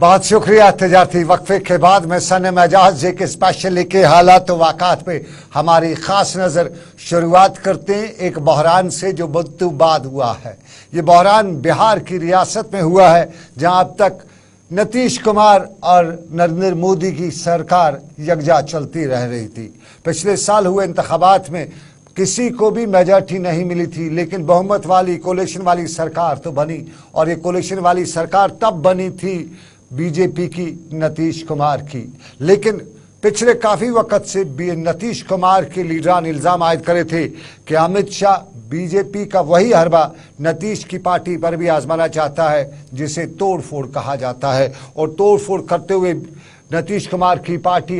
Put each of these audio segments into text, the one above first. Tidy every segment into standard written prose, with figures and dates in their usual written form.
बहुत शुक्रिया तजारती वक्फे के बाद मैं सनम एजाज एक स्पेशल के हालात वाक़ात पे हमारी ख़ास नज़र शुरुआत करते हैं एक बहरान से जो मुद्दों बाद हुआ है। ये बहरान बिहार की रियासत में हुआ है जहां अब तक नीतीश कुमार और नरेंद्र मोदी की सरकार यकजा चलती रह रही थी। पिछले साल हुए इंतखाबात में किसी को भी मेजॉरिटी नहीं मिली थी, लेकिन बहुमत वाली कोलिशन वाली सरकार तो बनी और ये कोलिशन वाली सरकार तब बनी थी बीजेपी की, नीतीश कुमार की। लेकिन पिछले काफ़ी वक्त से नीतीश कुमार के लीडरान इल्ज़ाम आयद करे थे कि अमित शाह बीजेपी का वही हरबा नीतीश की पार्टी पर भी आजमाना चाहता है जिसे तोड़ फोड़ कहा जाता है, और तोड़ फोड़ करते हुए नीतीश कुमार की पार्टी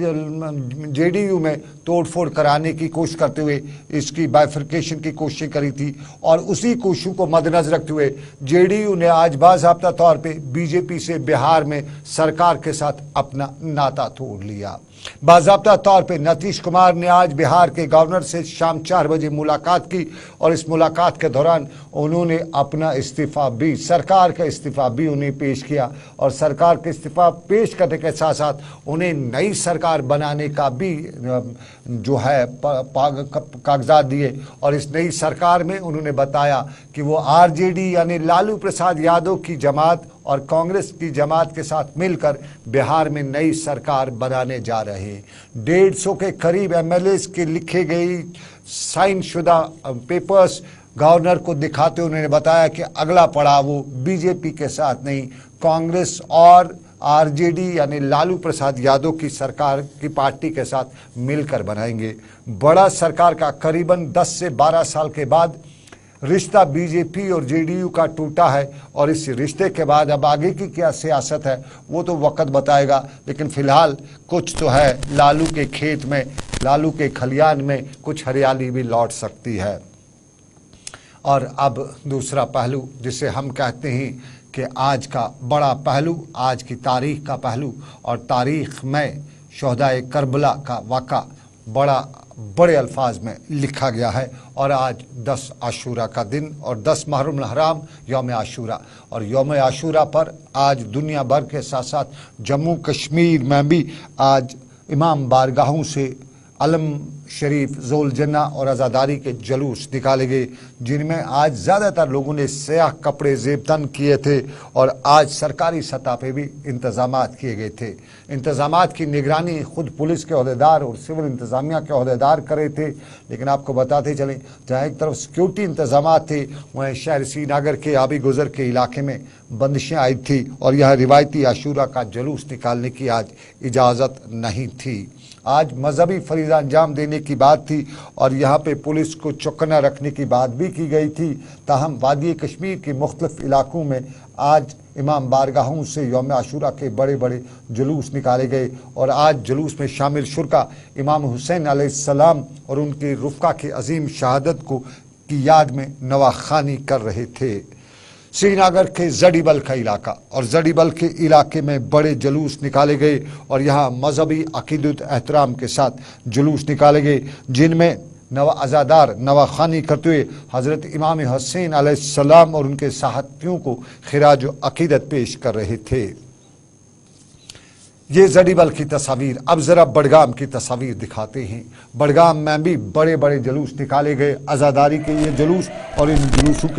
यानी जेडीयू में तोड़फोड़ कराने की कोशिश करते हुए इसकी बाइफर्केशन की कोशिश करी थी। और उसी कोशिशों को मद्देनजर रखते हुए जेडीयू ने आज बाज़ाब्ता तौर पे बीजेपी से बिहार में सरकार के साथ अपना नाता तोड़ लिया। बाज़ाब्ता तौर पे नीतीश कुमार ने आज बिहार के गवर्नर से शाम 4 बजे मुलाकात की और इस मुलाकात के दौरान उन्होंने अपना इस्तीफ़ा भी, सरकार का इस्तीफ़ा भी उन्हें पेश किया और सरकार का इस्तीफ़ा पेश करने के साथ साथ उन्हें नई सरकार बनाने का भी जो है कागजात दिए। और इस नई सरकार में उन्होंने बताया कि वो आरजेडी यानी लालू प्रसाद यादव की जमात और कांग्रेस की जमात के साथ मिलकर बिहार में नई सरकार बनाने जा रहे हैं। 150 के करीब एमएलएस के लिखे गई साइन शुदा पेपर्स गवर्नर को दिखाते उन्होंने बताया कि अगला पड़ाव वो बीजेपी के साथ नहीं, कांग्रेस और आरजेडी यानी लालू प्रसाद यादव की सरकार की पार्टी के साथ मिलकर बनाएंगे। बड़ा सरकार का करीबन 10 से 12 साल के बाद रिश्ता बीजेपी और जेडीयू का टूटा है और इस रिश्ते के बाद अब आगे की क्या सियासत है वो तो वक्त बताएगा। लेकिन फिलहाल कुछ तो है, लालू के खेत में, लालू के खलियान में कुछ हरियाली भी लौट सकती है। और अब दूसरा पहलू जिसे हम कहते हैं कि आज का बड़ा पहलू, आज की तारीख का पहलू, और तारीख में शोहदाए करबला का वाक़ा बड़े अल्फाज में लिखा गया है। और आज 10 आशूरा का दिन और 10 मुहर्रम हराम यौम आशूरा, और यौम आशूरा पर आज दुनिया भर के साथ साथ जम्मू कश्मीर में भी आज इमाम बारगाहों से अलम शरीफ, ज़ोल जन्ना और आज़ादारी के जुलूस निकाले गए, जिनमें आज ज़्यादातर लोगों ने स्याह कपड़े ज़ेबतन किए थे और आज सरकारी सतह पे भी इंतज़ामात किए गए थे। इंतज़ामात की निगरानी खुद पुलिस के अहदेदार और सिविल इंतज़ामिया के अहदेदार कर रहे थे। लेकिन आपको बताते चलें, जहाँ एक तरफ सिक्योरिटी इंतज़ामात थे, वहीं शहर श्रीनगर के आबी गुज़र के इलाके में बंदिशें आई थी और यह रिवायती आशूरा का जुलूस निकालने की आज इजाज़त नहीं थी। आज मजहबी फरीज़ा अंजाम देने की बात थी और यहाँ पे पुलिस को चौकन्ना रखने की बात भी की गई थी। ताहम वादी कश्मीर के मुख्तलिफ इलाकों में आज इमाम बारगाहों से यौम आशूरा के बड़े बड़े जुलूस निकाले गए और आज जुलूस में शामिल शुरका इमाम हुसैन अलैहिस्सलाम और उनके रुफ़का की अजीम शहादत को की याद में नवाखानी कर रहे थे। श्रीनगर के जड़ीबल का इलाका और जड़ीबल के इलाके में बड़े जुलूस निकाले गए और यहाँ मजहबी अकीदत एहतराम के साथ जुलूस निकाले गए, जिनमें अज़ादार नवाखानी करते हुए हज़रत इमाम हुसैन अलैहिस्सलाम और उनके साहतियों को खिराज अकीदत पेश कर रहे थे। ये जड़ीबल की तस्वीर। अब ज़रा बड़गाम की तस्वीर दिखाते हैं। बड़गाम में भी बड़े बड़े जुलूस निकाले गए, अज़ादारी के ये जुलूस, और इन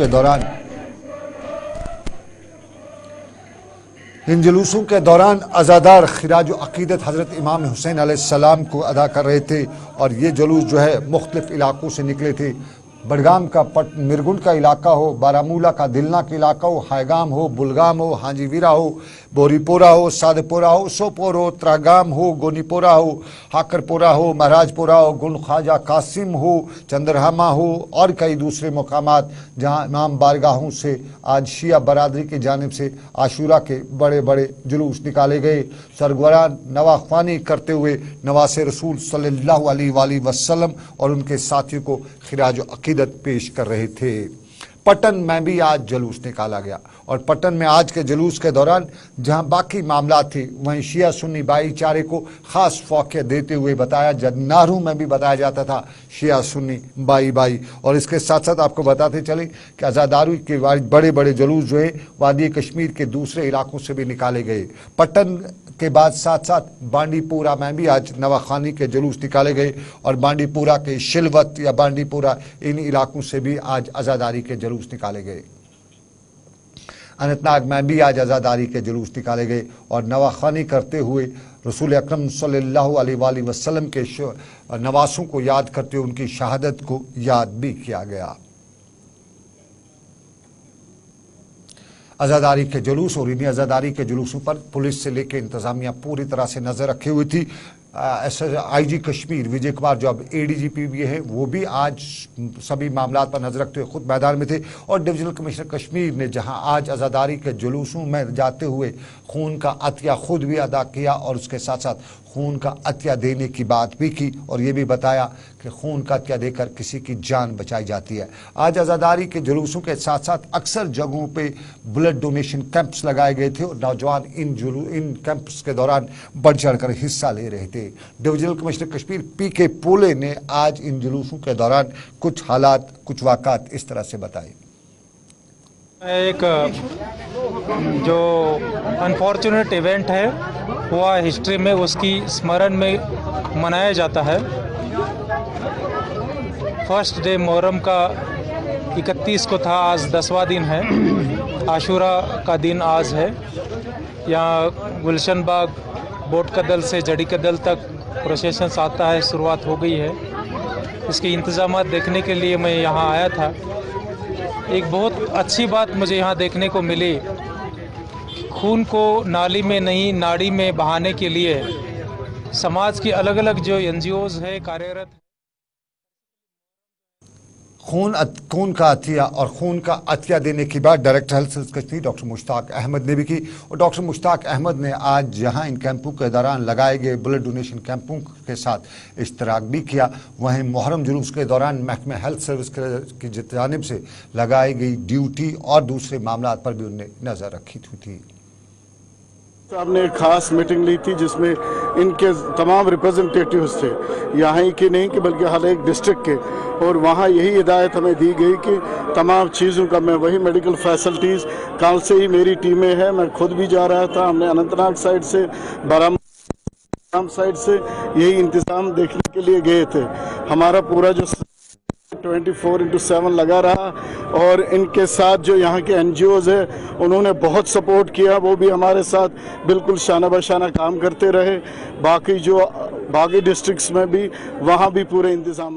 जुलूसों के दौरान अज़ादार खिराज अकीदत हज़रत इमाम हुसैन अलैहिस्सलाम को अदा कर रहे थे। और ये जुलूस जो है मुख्तलिफ़ इलाकों से निकले थे। बड़गाम का मिरगुंड का इलाका हो, बारामूला का दिलना का इलाका हो, हायगाम हो, बुलगाम हो, हाजीवीरा हो, बोरीपोरा हो, सादपोरा हो, सोपोर हो, त्रागाम हो, गोनीपोरा हो, हाकरपोरा हो, महाराजपुरा हो, गुंड ख्वाजा कासिम हो, चंद्रहमा हो और कई दूसरे मकामात जहाँ इमाम बारगाहों से आज शिया बरादरी की जानिब से आशूरा के बड़े बड़े जुलूस निकाले गए। सरगरान नवाख्वानी करते हुए नवासे रसूल सल्लल्लाहु अलैहि वसल्लम और उनके साथियों को खिराज अकीदत पेश कर रहे थे। पटन में भी आज जुलूस निकाला गया और पटन में आज के जुलूस के दौरान जहां बाकी मामला थे वहीं शिया सुन्नी भाईचारे को खास फौकियत देते हुए बताया। नाहरू में भी बताया जाता था शिया सुन्नी भाई। और इसके साथ साथ आपको बताते चले कि आज़ादारी के बड़े बड़े जुलूस जो है वादी कश्मीर के दूसरे इलाकों से भी निकाले गए। पटन के बाद साथ साथ बांडीपुरा में भी आज नवाखानी के जुलूस निकाले गए और बांडीपुरा के शिलवत या बांडीपुरा इन इलाकों से भी आज आज़ादारी के जुलूस निकाले गए। अनंतनाग में भी आज आज़ादारी के जुलूस निकाले गए और नवाखानी करते हुए रसूल अकरम सल्लल्लाहु अलैहि वसल्लम के नवासों को याद करते हुए उनकी शहादत को याद भी किया गया। आज़ादारी के जुलूस और इन्हीं आज़ादारी के जुलूसों पर पुलिस से लेकर इंतजामिया पूरी तरह से नज़र रखे हुई थी। आईजी कश्मीर विजय कुमार जो अब एडीजीपी भी है वो भी आज सभी मामला पर नजर रखते हुए खुद मैदान में थे और डिविजनल कमिश्नर कश्मीर ने जहां आज आज़ादारी के जुलूसों में जाते हुए खून का अतिया खुद भी अदा किया और उसके साथ साथ खून का अतिया देने की बात भी की और ये भी बताया कि खून का अतिया देकर किसी की जान बचाई जाती है। आज आज़ादारी के जुलूसों के साथ साथ अक्सर जगहों पे ब्लड डोनेशन कैंप्स लगाए गए थे और नौजवान इन कैंप्स के दौरान बढ़ चढ़कर हिस्सा ले रहे थे। डिविजनल कमिश्नर कश्मीर पीके पोले ने आज इन जुलूसों के दौरान कुछ हालात कुछ वाक़ात इस तरह से बताए। एक जो अनफॉर्चुनेट इवेंट है हुआ हिस्ट्री में उसकी स्मरण में मनाया जाता है। फर्स्ट डे मुहर्रम का 31 को था, आज 10वां दिन है। आशूरा का दिन आज है। यहाँ गुलशन बाग बोट कदल से जड़ी कदल तक प्रोसेशन आता है, शुरुआत हो गई है। इसके इंतजामात देखने के लिए मैं यहाँ आया था। एक बहुत अच्छी बात मुझे यहाँ देखने को मिली, खून को नाली में नहीं नाड़ी में बहाने के लिए समाज की अलग अलग जो एनजीओज है कार्यरत। खून का अतिया और खून का अतिया देने की बात director health service Kashmir doctor Mushtaq Ahmad ने भी की और डॉक्टर मुश्ताक अहमद ने आज जहां इन कैंपों के दौरान लगाए गए ब्लड डोनेशन कैंपों के साथ इश्तराक भी किया, वहीं मुहर्रम जुलूस के दौरान महकमे हेल्थ सर्विस की जानिब से लगाई गई ड्यूटी और दूसरे मामला पर भी उन्हें नजर रखी थी। साहब ने एक खास मीटिंग ली थी जिसमें इनके तमाम रिप्रेजेंटेटिव्स थे, यहाँ ही के नहीं कि बल्कि हर एक डिस्ट्रिक्ट के, और वहाँ यही हिदायत हमें दी गई कि तमाम चीज़ों का मैं वही मेडिकल फैसिलिटीज़ कल से ही मेरी टीमें हैं, मैं खुद भी जा रहा था। हमने अनंतनाग साइड से बाराम साइड से यही इंतज़ाम देखने के लिए गए थे। हमारा पूरा जो 24/7 लगा रहा और इनके साथ जो यहाँ के एनजीओज है उन्होंने बहुत सपोर्ट किया, वो भी हमारे साथ बिल्कुल शाना बशाना काम करते रहे। बाकी डिस्ट्रिक्ट्स में भी वहाँ भी पूरे इंतजाम।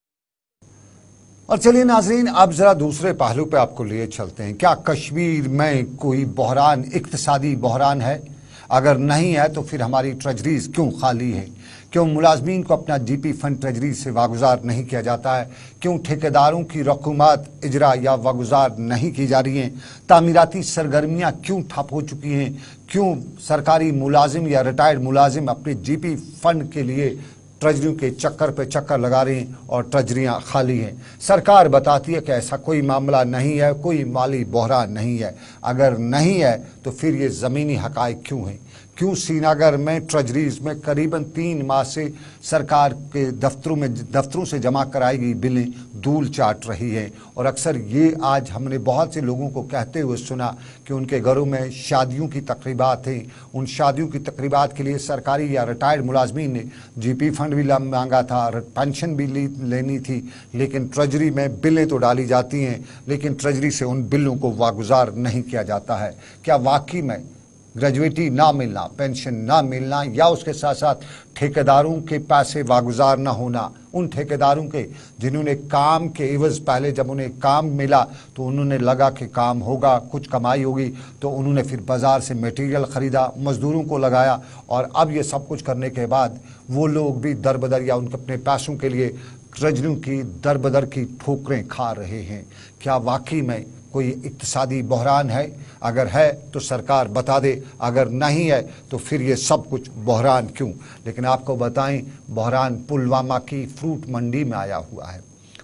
और चलिए नाजरीन, अब जरा दूसरे पहलू पे आपको लिए चलते हैं। क्या कश्मीर में कोई बहरान, इक्तिसादी बहरान है? अगर नहीं है तो फिर हमारी ट्रेजरीज क्यों खाली है? क्यों मुलाजमीन को अपना जीपी फंड ट्रेजरी से वागुजार नहीं किया जाता है? क्यों ठेकेदारों की रकूमात इजरा या वागुजार नहीं की जा रही हैं? तामीराती सरगर्मियाँ क्यों ठप हो चुकी हैं? क्यों सरकारी मुलाजिम या रिटायर्ड मुलाजिम अपने जीपी फंड के लिए ट्रेजरियों के चक्कर पे चक्कर लगा रहे हैं और ट्रेजरियाँ खाली हैं? सरकार बताती है कि ऐसा कोई मामला नहीं है, कोई माली बहरान नहीं है। अगर नहीं है तो फिर ये ज़मीनी हक़ाइक़ क्यों हैं? क्यों श्रीनगर में ट्रेजरीज में करीबन 3 माह से सरकार के दफ्तरों से जमा कराई गई बिलें धूल चाट रही हैं? और अक्सर ये आज हमने बहुत से लोगों को कहते हुए सुना कि उनके घरों में शादियों की तकरीबात हैं, उन शादियों की तकरीबात के लिए सरकारी या रिटायर्ड मुलाजमीन ने जीपी फंड भी मांगा था, पेंशन भी लेनी थी, लेकिन ट्रेजरी में बिलें तो डाली जाती हैं लेकिन ट्रेजरी से उन बिलों को वागुजार नहीं किया जाता है। क्या वाकई में ग्रेजुएटी ना मिलना, पेंशन ना मिलना या उसके साथ साथ ठेकेदारों के पैसे वागुजार ना होना, उन ठेकेदारों के जिन्होंने काम के एवज पहले जब उन्हें काम मिला तो उन्होंने लगा कि काम होगा, कुछ कमाई होगी, तो उन्होंने फिर बाज़ार से मटेरियल ख़रीदा, मज़दूरों को लगाया और अब ये सब कुछ करने के बाद वो लोग भी दर बदर या उनके अपने पैसों के लिए ट्रेजरियों की दर बदर की ठोकरें खा रहे हैं? क्या वाकई में कोई इक्तिसादी बहरान है? अगर है तो सरकार बता दे, अगर नहीं है तो फिर ये सब कुछ बहरान क्यों? लेकिन आपको बताएं, बहरान पुलवामा की फ्रूट मंडी में आया हुआ है।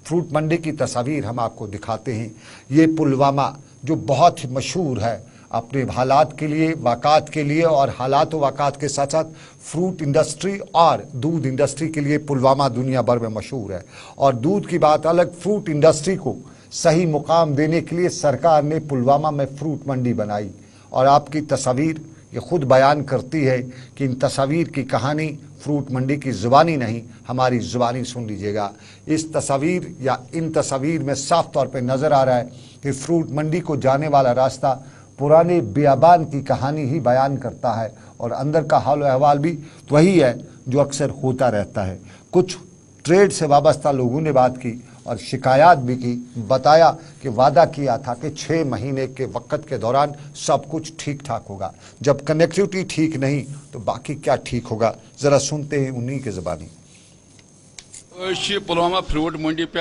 फ्रूट मंडी की तस्वीर हम आपको दिखाते हैं। ये पुलवामा जो बहुत ही मशहूर है अपने हालात के लिए, वाक़ात के लिए, और हालात व वाक़ात के साथ साथ फ्रूट इंडस्ट्री और दूध इंडस्ट्री के लिए पुलवामा दुनिया भर में मशहूर है। और दूध की बात अलग, फ्रूट इंडस्ट्री को सही मुकाम देने के लिए सरकार ने पुलवामा में फ्रूट मंडी बनाई। और आपकी तस्वीर ये खुद बयान करती है कि इन तस्वीर की कहानी फ्रूट मंडी की ज़ुबानी नहीं, हमारी ज़ुबानी सुन लीजिएगा। इस तस्वीर या इन तस्वीर में साफ तौर पे नज़र आ रहा है कि फ्रूट मंडी को जाने वाला रास्ता पुराने बियाबान की कहानी ही बयान करता है, और अंदर का हाल अहवाल भी वही है जो अक्सर होता रहता है। कुछ ट्रेड से वाबस्ता लोगों ने बात की और शिकायत भी की, बताया कि वादा किया था कि 6 महीने के वक्त के दौरान सब कुछ ठीक ठाक होगा। जब कनेक्टिविटी ठीक नहीं तो बाकी क्या ठीक होगा, ज़रा सुनते हैं उन्हीं की ज़बानी। पुलवामा फ्रूट मंडी पे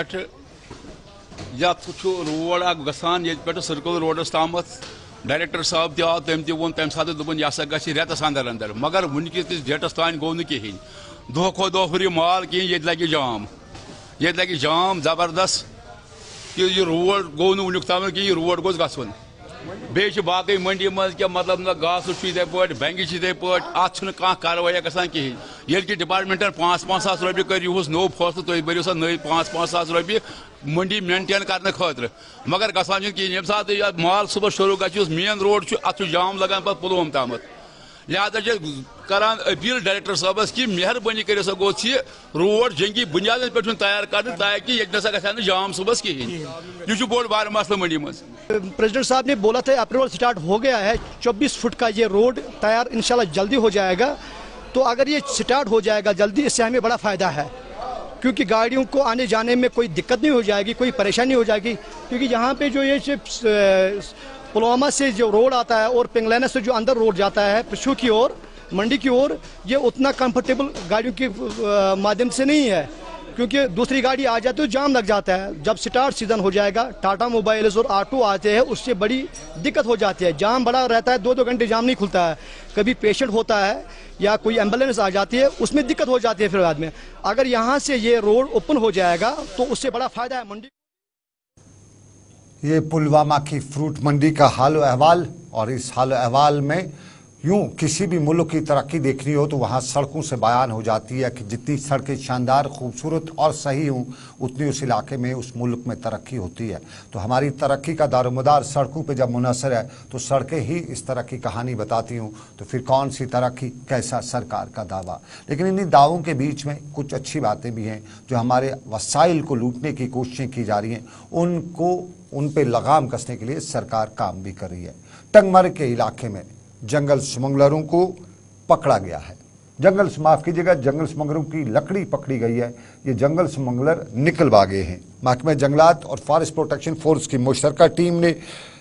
रोड गसान ये सर्कल रोडस ताम डायरेक्टर साहब तव तम तोन तम सात दोपन यह रेतस अंदर अंदर, मगर वनकिस डेटस तान गो कहें दह खो दह हुर माल कहें, ये लगे जाम जबरदस्त कि यह रोड गो नुक तम कि रोड गोस गन बे बाकी मंडी मज क्या मतलब न गास इथे पे बैंक इथे पे अत कार्रवाई गसान कहें। ये कि डिपार्टमेंटन 5-5 सास रुपये कर नो फैसलो तुम बरियो सा नई 5-5 सास रुपये मंडी मेंटेन करने खतर, मगर गसान कहें ये सात माल सुबह शुरू गस मेन रोड अत जाम लगान पे पुलवम तम। लिहाजा करान अपील डायरेक्टर साहबस कि मेहरबानी कर रोड जंगी बुनियाद पे तैयार कर ताकि ये ग जाम सुबह कहें। यह बोड़ बार मसला मंडी में। प्रेसिडेंट साहब ने बोला था अप्रूवल स्टार्ट हो गया है, 24 फुट का ये रोड तैयार इंशाल्लाह जल्दी हो जाएगा। तो अगर ये स्टार्ट हो जाएगा जल्दी, इससे हमें बड़ा फ़ायदा है, क्योंकि गाड़ियों को आने जाने में कोई दिक्कत नहीं हो जाएगी, कोई परेशानी हो जाएगी। क्योंकि यहाँ पे जो ये पुलवामा से जो रोड आता है और पिंगलाना से जो अंदर रोड जाता है पशु की ओर, मंडी की ओर, ये उतना कंफर्टेबल गाड़ियों के माध्यम से नहीं है, क्योंकि दूसरी गाड़ी आ जाती है तो जाम लग जाता है। जब स्टार्ट सीजन हो जाएगा, टाटा मोबाइल्स और ऑटो आते हैं, उससे बड़ी दिक्कत हो जाती है, जाम बड़ा रहता है, 2-2 घंटे जाम नहीं खुलता है। कभी पेशेंट होता है या कोई एम्बुलेंस आ जाती है, उसमें दिक्कत हो जाती है। फिर बाद में अगर यहाँ से ये रोड ओपन हो जाएगा तो उससे बड़ा फायदा है मंडी। ये पुलवामा की फ्रूट मंडी का हाल अहवाल, और इस हाल अहवाल में यूँ किसी भी मुल्क की तरक्की देखनी हो तो वहाँ सड़कों से बयान हो जाती है कि जितनी सड़कें शानदार, खूबसूरत और सही हों उतनी उस इलाके में, उस मुल्क में तरक्की होती है। तो हमारी तरक्की का दारोमदार सड़कों पे जब मुनहसर है तो सड़कें ही इस तरह की कहानी बताती हूँ, तो फिर कौन सी तरक्की, कैसा सरकार का दावा। लेकिन इन्हीं दावों के बीच में कुछ अच्छी बातें भी हैं। जो हमारे वसाइल को लूटने की कोशिशें की जा रही हैं उन पे लगाम कसने के लिए सरकार काम भी कर रही है। टंगमर के इलाके में जंगल स्मगलरों को पकड़ा गया है। माफ कीजिएगा, जंगल स्मगलरों की लकड़ी पकड़ी गई है। ये जंगल स्मगलर निकल भागे हैं। महकमे जंगलात और फॉरेस्ट प्रोटेक्शन फोर्स की मुश्तरका टीम ने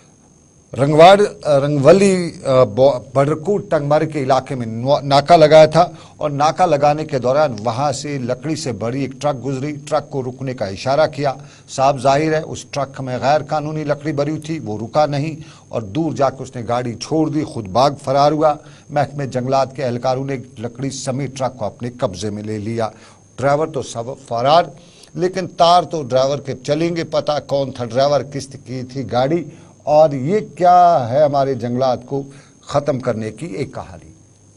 रंगवली बडरकूट टंगमर के इलाके में नाका लगाया था, और नाका लगाने के दौरान वहां से लकड़ी से भरी एक ट्रक गुजरी। ट्रक को रुकने का इशारा किया, साफ जाहिर है उस ट्रक में गैर कानूनी लकड़ी भरी थी, वो रुका नहीं और दूर जाकर उसने गाड़ी छोड़ दी, खुद भाग फरार हुआ। महकमे जंगलात के एहलकारों ने लकड़ी समेत ट्रक को अपने कब्जे में ले लिया। ड्राइवर तो सब फरार, लेकिन तार तो ड्राइवर के चलेंगे, पता कौन था ड्राइवर, किस की थी गाड़ी, और ये क्या है हमारे जंगलात को ख़त्म करने की एक कहानी।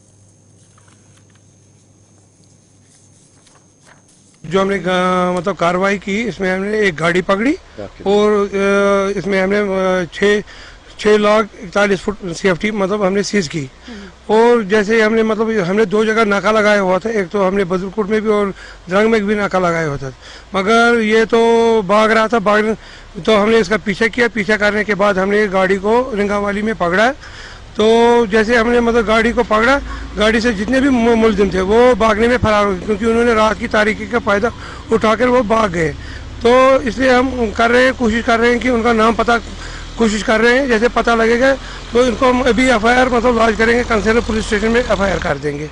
जो हमने मतलब कार्रवाई की, इसमें हमने एक गाड़ी पकड़ी और इसमें हमने 6 लाख 41 फुट CFT मतलब हमने सीज की। और जैसे हमने 2 जगह नाका लगाया हुआ था, एक तो हमने बदरकोट में भी और जंग में भी नाका लगाया हुआ था, मगर ये तो भाग रहा था। तो हमने इसका पीछा किया, पीछा करने के बाद हमने गाड़ी को रिंगावाली में पकड़ा। तो जैसे हमने मतलब गाड़ी को पकड़ा, गाड़ी से जितने भी मुलजिम थे वो भागने में फरार हो गए, क्योंकि उन्होंने रात की तारीकी का फ़ायदा उठाकर वो भाग गए। तो इसलिए हम कोशिश कर रहे हैं कि उनका नाम पता कोशिश कर रहे हैं, जैसे पता लगेगा तो इनको हम अभी FIR मतलब लॉन्च करेंगे, कंसर्न पुलिस स्टेशन में FIR कर देंगे।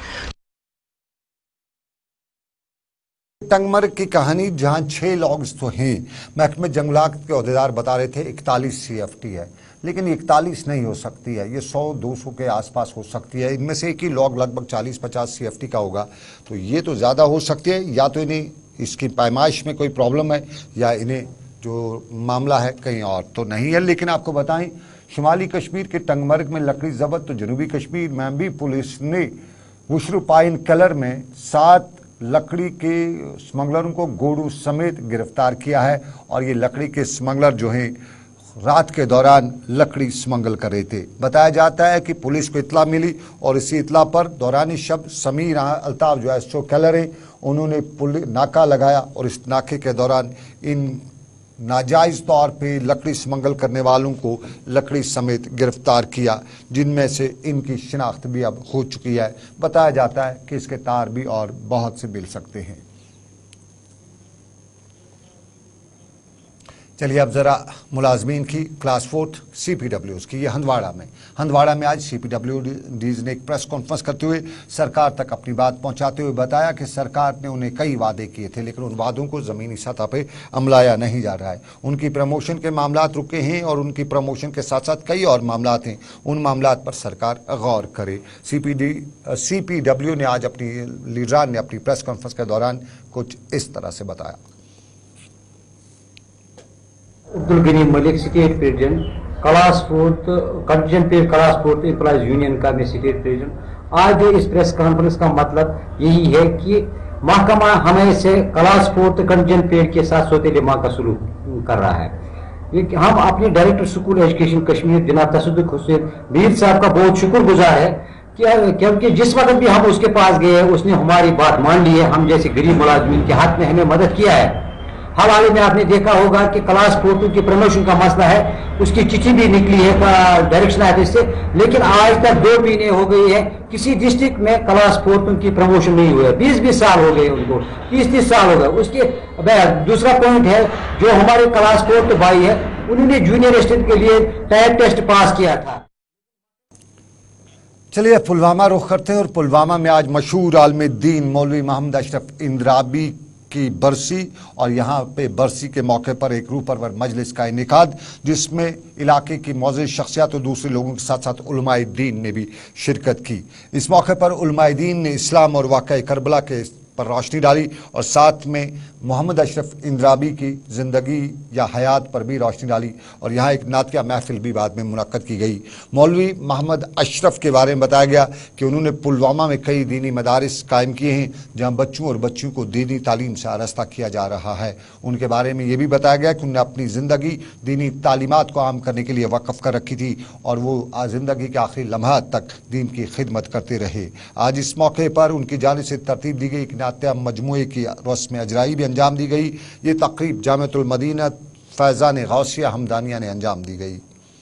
टंगमर की कहानी जहां 6 लॉग्स तो हैं, महकमे जंगलात के अहदेदार बता रहे थे 41 CFT है, लेकिन 41 नहीं हो सकती है, ये 100-200 के आसपास हो सकती है। इनमें से एक ही लॉग लगभग 40-50 CFT का होगा, तो ये तो ज़्यादा हो सकती है। या तो इन्हें इसकी पैमाइश में कोई प्रॉब्लम है या इन्हें जो मामला है कहीं और तो नहीं है। लेकिन आपको बताएं, शुमाली कश्मीर के टंगमर्ग में लकड़ी जब्त, तो जनूबी कश्मीर में भी पुलिस ने बुशरू पाइन कलर में 7 लकड़ी के स्मगलरों को गोड़ू समेत गिरफ्तार किया है। और ये लकड़ी के स्मगलर जो हैं रात के दौरान लकड़ी स्मगल कर रहे थे। बताया जाता है कि पुलिस को इतला मिली और इसी इतला पर दौरानी शब्द समीर अल्ताफ जो है शो कलर हैं, उन्होंने नाका लगाया और इस नाके के दौरान इन नाजायज़ तौर पे लकड़ी स्मगल करने वालों को लकड़ी समेत गिरफ्तार किया, जिनमें से इनकी शिनाख्त भी अब हो चुकी है। बताया जाता है कि इसके तार भी और बहुत से मिल सकते हैं। चलिए अब ज़रा मुलाजमीन की क्लास 4 CPWs की, ये हंदवाड़ा में आज CPWDs ने एक प्रेस कॉन्फ्रेंस करते हुए सरकार तक अपनी बात पहुंचाते हुए बताया कि सरकार ने उन्हें कई वादे किए थे, लेकिन उन वादों को ज़मीनी सतह पे अमलाया नहीं जा रहा है। उनकी प्रमोशन के मामलात रुके हैं और उनकी प्रमोशन के साथ साथ कई और मामलात हैं, उन मामलात पर सरकार गौर करे। CPW ने आज अपनी लीडरान ने अपनी प्रेस कॉन्फ्रेंस के दौरान कुछ इस तरह से बताया। Abdul Gani Malik, state president, class 4 contingent class 4 employees union का मैं स्टेट प्रेसिडेंट। आज इस प्रेस कॉन्फ्रेंस का मतलब यही है कि महकमा हमें से क्लास 4 कंटिजेंट पेड के साथ सौतेले माह का सलूक कर रहा है। हम अपने डायरेक्टर स्कूल एजुकेशन कश्मीर जनाब तसद्दुक हुसैन मीर साहब का बहुत शुक्रगुजार है क्योंकि जिस वक्त भी हम उसके पास गए उसने हमारी बात मान ली है। हम जैसे गरीब मुलाजमीन के हाथ में हमें मदद किया है। हाल में आपने देखा होगा कि क्लास 4 की प्रमोशन का मसला है, उसकी चिट्ठी भी निकली है डायरेक्शन ऑफिस से, लेकिन आज तक 2 महीने हो गई है किसी डिस्ट्रिक्ट में क्लास 4 की प्रमोशन नहीं हुआ है। 20 साल हो गए उनको, 30 साल हो गए। उसके दूसरा पॉइंट है जो हमारे क्लास 4 भाई है, उन्होंने जूनियर असिस्टेंट के लिए टाइप टेस्ट पास किया था। चलिए पुलवामा रुख करते हैं और पुलवामा में आज मशहूर आलिम दीन मौलवी मोहम्मद अशरफ इंद्राबी की बरसी और यहाँ पे बरसी के मौके पर एक रूह परवर मजलिस का इनेकाद, जिसमें इलाके की मौजूद शख्सियत और दूसरे लोगों के साथ साथ उलमाए दीन ने भी शिरकत की। इस मौके पर उलमाए दीन ने इस्लाम और वाक़या करबला के पर रोशनी डाली और साथ में मोहम्मद अशरफ इंद्राबी की ज़िंदगी या हयात पर भी रोशनी डाली और यहाँ एक नातिया महफिल भी बाद में मुनक्कद की गई। मौलवी मोहम्मद अशरफ के बारे में बताया गया कि उन्होंने पुलवामा में कई दीनी मदारिस कायम किए हैं जहाँ बच्चों और बच्चियों को दीनी तालीम से आरास्ता किया जा रहा है। उनके बारे में ये भी बताया गया कि उन्होंने अपनी ज़िंदगी दीनी तालीमात को आम करने के लिए वक़फ़ कर रखी थी और वो ज़िंदगी के आखिरी लम्हात तक दीन की खिदमत करते रहे। आज इस मौके पर उनकी जानिब से तरतीब दी गई नात्या मजमूए की रस्म अजराई भी अंजाम दी गई। ये तकरीब जामिअतुल मदीना फैज़ान गौसिया हमदानिया ने अंजाम दी गई।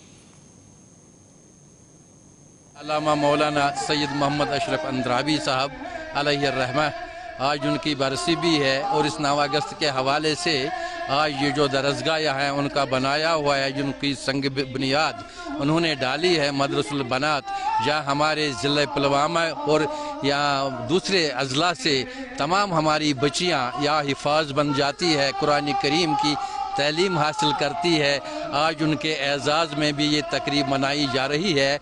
अल्लामा मौलाना सैयद मोहम्मद अशरफ इंद्राबी साहब अलैहिर्रहमा, आज उनकी बरसी भी है और इस 9 अगस्त के हवाले से आज ये जो दरसगाह है उनका बनाया हुआ है, जिनकी संग बुनियाद उन्होंने डाली है मदरसुल बनात, जहाँ हमारे ज़िले पुलवामा और या दूसरे अजला से तमाम हमारी बच्चियाँ या हिफाज बन जाती है, कुरान करीम की तालीम हासिल करती है। आज उनके एजाज़ में भी ये तकरीब मनाई जा रही है।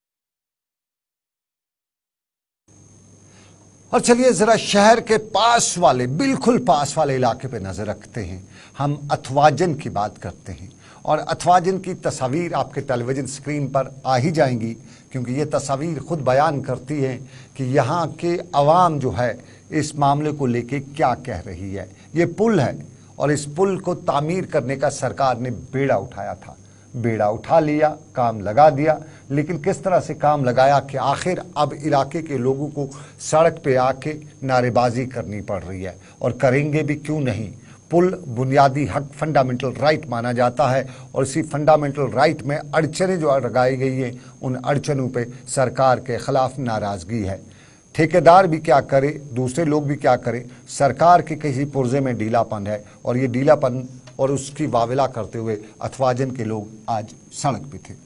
और चलिए ज़रा शहर के पास वाले, बिल्कुल पास वाले इलाके पे नज़र रखते हैं। हम अथवाजन की बात करते हैं और अथवाजन की तस्वीर आपके टेलीविज़न स्क्रीन पर आ ही जाएंगी, क्योंकि ये तस्वीर ख़ुद बयान करती है कि यहाँ के अवाम जो है इस मामले को लेके क्या कह रही है। ये पुल है और इस पुल को तामीर करने का सरकार ने बेड़ा उठाया था, बेड़ा उठा लिया, काम लगा दिया, लेकिन किस तरह से काम लगाया कि आखिर अब इलाके के लोगों को सड़क पे आके नारेबाजी करनी पड़ रही है। और करेंगे भी क्यों नहीं। पुल बुनियादी हक, फंडामेंटल राइट माना जाता है और इसी फंडामेंटल राइट में अड़चनें जो लगाई गई हैं, उन अड़चनों पे सरकार के ख़िलाफ़ नाराज़गी है। ठेकेदार भी क्या करे, दूसरे लोग भी क्या करें, सरकार के किसी पुर्जे में ढीलापन है और ये ढीलापन और उसकी वाविला करते हुए अथवाजन के लोग आज सड़क पे थे।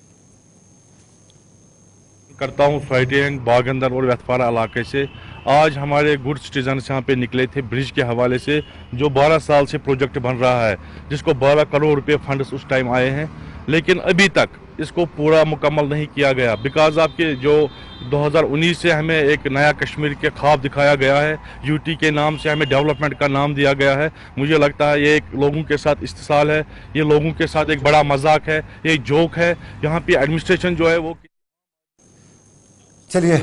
करता हूँ फाइटिंग बागंदर और वेतफारा इलाके से। आज हमारे गुड सिटीजन्स यहाँ पे निकले थे ब्रिज के हवाले से, जो 12 साल से प्रोजेक्ट बन रहा है, जिसको 12 करोड़ रुपए फंड्स उस टाइम आए हैं, लेकिन अभी तक इसको पूरा मुकम्मल नहीं किया गया। बिकॉज आपके जो 2019 से हमें एक नया कश्मीर के ख्वाब दिखाया गया है, यूटी के नाम से हमें डेवलपमेंट का नाम दिया गया है। मुझे लगता है ये एक लोगों के साथ इस्तेसाल है, ये लोगों के साथ एक बड़ा मजाक है, ये जोक है। यहाँ पे एडमिनिस्ट्रेशन जो है वो चलिए,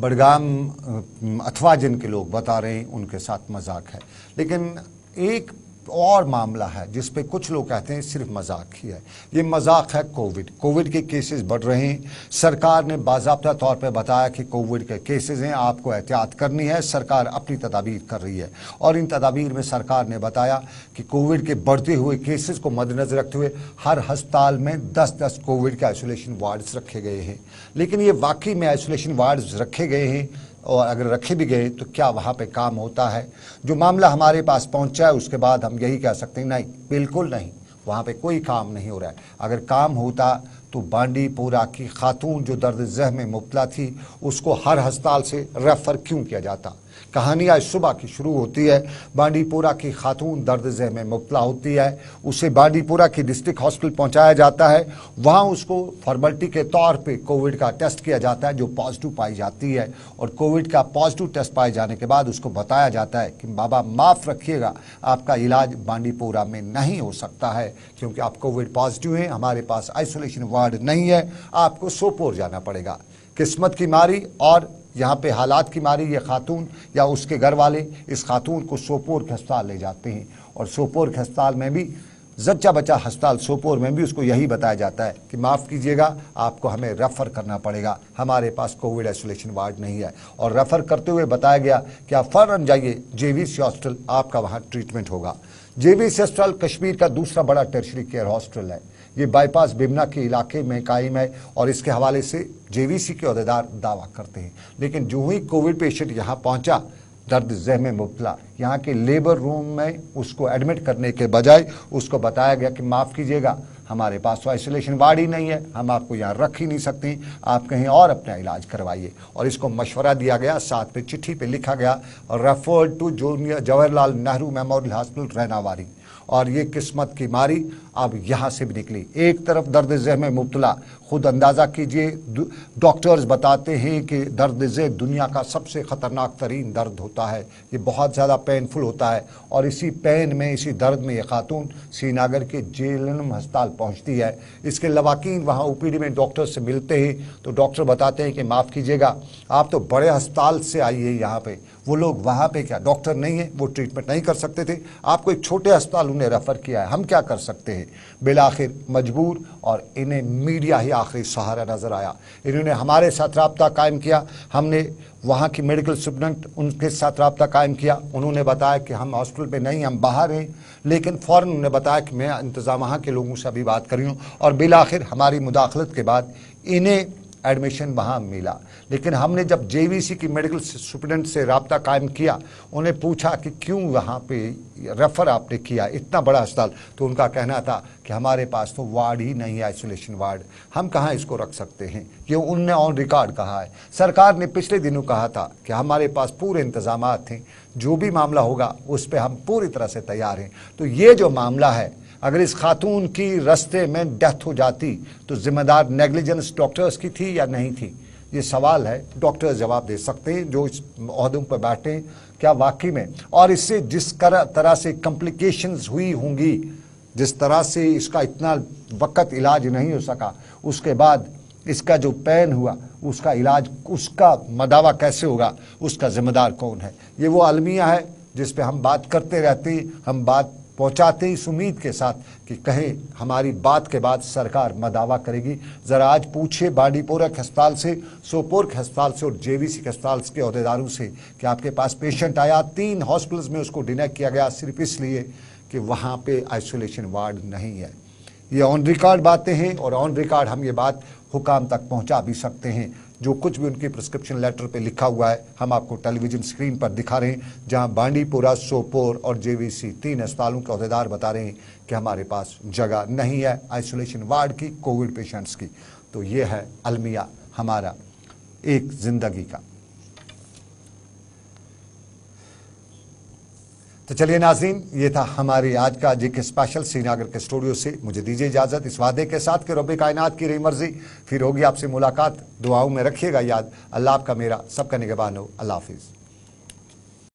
बडगाम अथवा जिनके लोग बता रहे हैं उनके साथ मजाक है, लेकिन एक और मामला है जिस पे कुछ लोग कहते हैं सिर्फ मजाक ही है। ये मजाक है कोविड के केसेस बढ़ रहे हैं। सरकार ने बाज़ाब्ता तौर पे बताया कि कोविड के केसेस हैं, आपको एहतियात करनी है। सरकार अपनी तदाबीर कर रही है और इन तदाबीर में सरकार ने बताया कि कोविड के बढ़ते हुए केसेस को मद्देनजर रखते हुए हर अस्पताल में 10-10 कोविड के आइसोलेशन वार्ड्स रखे गए हैं। लेकिन ये वाकई में आइसोलेशन वार्ड्स रखे गए हैं और अगर रखे भी गए तो क्या वहाँ पे काम होता है? जो मामला हमारे पास पहुँचा है उसके बाद हम यही कह सकते हैं नहीं, बिल्कुल नहीं, वहाँ पे कोई काम नहीं हो रहा है। अगर काम होता तो बांडीपोरा की खातून जो दर्द ज़ह में मुब्तला थी उसको हर अस्पताल से रेफ़र क्यों किया जाता? कहानी आज सुबह की शुरू होती है। बांडीपोरा की खातून दर्द ज़ह में मुब्तला होती है, उसे बांडीपोरा की डिस्ट्रिक्ट हॉस्पिटल पहुंचाया जाता है। वहां उसको फॉर्मेलिटी के तौर पे कोविड का टेस्ट किया जाता है जो पॉजिटिव पाई जाती है, और कोविड का पॉजिटिव टेस्ट पाए जाने के बाद उसको बताया जाता है कि बाबा माफ़ रखिएगा, आपका इलाज बांडीपोरा में नहीं हो सकता है क्योंकि आप कोविड पॉजिटिव हैं, हमारे पास आइसोलेशन वार्ड नहीं है, आपको सोपोर जाना पड़ेगा। किस्मत की मारी और यहाँ पे हालात की मारी ये खातून या उसके घर वाले इस खातून को सोपोर के अस्पताल ले जाते हैं, और सोपोर के अस्पताल में भी जच्चा बच्चा अस्पताल सोपोर में भी उसको यही बताया जाता है कि माफ़ कीजिएगा, आपको हमें रेफ़र करना पड़ेगा, हमारे पास कोविड आइसोलेशन वार्ड नहीं है। और रेफ़र करते हुए बताया गया कि आप फ़ौरन जाइए JVC हॉस्पिटल, आपका वहाँ ट्रीटमेंट होगा। JVC हॉस्पिटल कश्मीर का दूसरा बड़ा टर्शरी केयर हॉस्पिटल है। ये बाईपास बिमना के इलाके में कायम है और इसके हवाले से JVC के अहदेदार दावा करते हैं। लेकिन जो ही कोविड पेशेंट यहाँ पहुँचा दर्द ज़ह में मुब्तला, यहाँ के लेबर रूम में उसको एडमिट करने के बजाय उसको बताया गया कि माफ़ कीजिएगा, हमारे पास तो आइसोलेशन वार्ड ही नहीं है, हम आपको यहाँ रख ही नहीं सकते, आप कहीं और अपना इलाज करवाइए। और इसको मशवरा दिया गया, साथ में चिट्ठी पे लिखा गया refer to Jawaharlal Nehru memorial hospital Rainawari. और ये किस्मत की मारी अब यहाँ से भी निकली। एक तरफ दर्द ज़ह में मुब्तला, खुद अंदाज़ा कीजिए, डॉक्टर्स बताते हैं कि दर्द ज़ह दुनिया का सबसे ख़तरनाक तरीन दर्द होता है, ये बहुत ज़्यादा पेनफुल होता है। और इसी पेन में, इसी दर्द में ये खातून श्रीनगर के जेएलएम अस्पताल पहुँचती है। इसके लवाकीन वहाँ OPD में डॉक्टर से मिलते हैं तो डॉक्टर बताते हैं कि माफ़ कीजिएगा, आप तो बड़े अस्पताल से आइए यहाँ पे, वो लोग वहाँ पे क्या डॉक्टर नहीं है, वो ट्रीटमेंट नहीं कर सकते थे, आपको एक छोटे अस्पताल उन्हें रेफ़र किया है, हम क्या कर सकते हैं। बिलाखिर मजबूर, और इन्हें मीडिया ही आखिरी सहारा नज़र आया। इन्होंने हमारे साथ रब्ता कायम किया, हमने वहाँ की मेडिकल सुपरडेंट उनके साथ रब्ता कायम किया, उन्होंने बताया कि हम हॉस्पिटल पे नहीं, हम बाहर हैं। लेकिन फ़ौरन उन्होंने बताया कि मैं इंतज़ाम वहाँ के लोगों से अभी बात कर रही हूँ, और बिलाखिर हमारी मुदाखलत के बाद इन्हें एडमिशन वहाँ मिला। लेकिन हमने जब JVC की मेडिकल सुपरडेंट से रब्ता कायम किया, उन्हें पूछा कि क्यों वहाँ पे रेफ़र आपने किया, इतना बड़ा अस्पताल, तो उनका कहना था कि हमारे पास तो वार्ड ही नहीं है, आइसोलेशन वार्ड, हम कहाँ इसको रख सकते हैं। ये उनने ऑन रिकॉर्ड कहा है। सरकार ने पिछले दिनों कहा था कि हमारे पास पूरे इंतजामात थे, जो भी मामला होगा उस पर हम पूरी तरह से तैयार हैं। तो ये जो मामला है, अगर इस खातून की रास्ते में डेथ हो जाती तो जिम्मेदार नेग्लिजेंस डॉक्टर्स की थी या नहीं थी, ये सवाल है। डॉक्टर्स जवाब दे सकते हैं जो इस ओहदों पर बैठे हैं, क्या वाकई में, और इससे जिस तरह से कॉम्प्लिकेशंस हुई होंगी, जिस तरह से इसका इतना वक्त इलाज नहीं हो सका, उसके बाद इसका जो पेन हुआ उसका इलाज, उसका मदावा कैसे होगा, उसका जिम्मेदार कौन है। ये वो अलमिया है जिस पे हम बात करते रहते हैं, हम बात पहुंचाते इस उम्मीद के साथ कि कहें हमारी बात के बाद सरकार मदावा करेगी। ज़रा आज पूछिए बांडीपोरा के अस्पताल से, सोपोर के अस्पताल से और JVC के अस्पताल के अहदेदारों से कि आपके पास पेशेंट आया, 3 हॉस्पिटल्स में उसको डिनाई किया गया सिर्फ इसलिए कि वहाँ पे आइसोलेशन वार्ड नहीं है। ये ऑन रिकॉर्ड बातें हैं, और ऑन रिकॉर्ड हम ये बात हुकाम तक पहुँचा भी सकते हैं। जो कुछ भी उनके प्रिस्क्रिप्शन लेटर पे लिखा हुआ है हम आपको टेलीविज़न स्क्रीन पर दिखा रहे हैं, जहां बांडीपोरा, सोपोर और JVC 3 अस्पतालों के अहदेदार बता रहे हैं कि हमारे पास जगह नहीं है आइसोलेशन वार्ड की, कोविड पेशेंट्स की। तो ये है अलमिया हमारा एक ज़िंदगी का। तो चलिए नाज़रीन, ये था हमारी आज का जी के स्पेशल श्रीनगर के स्टूडियो से। मुझे दीजिए इजाज़त इस वादे के साथ कि रब्बे कायनात की रही मर्जी फिर होगी आपसे मुलाकात। दुआओं में रखिएगा याद। अल्लाह आपका मेरा सबका निगहबान हो। अल्लाह हाफिज़।